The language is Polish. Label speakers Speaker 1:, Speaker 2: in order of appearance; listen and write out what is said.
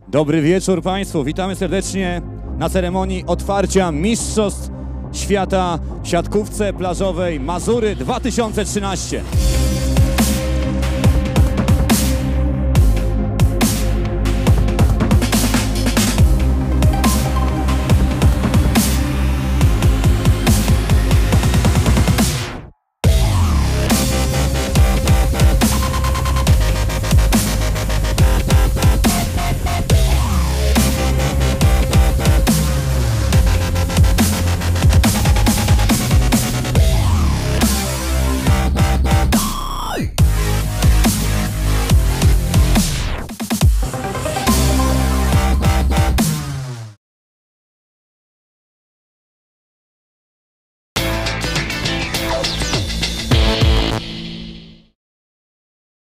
Speaker 1: Dobry wieczór Państwu, witamy serdecznie na ceremonii otwarcia Mistrzostw Świata w siatkówce plażowej Mazury 2013.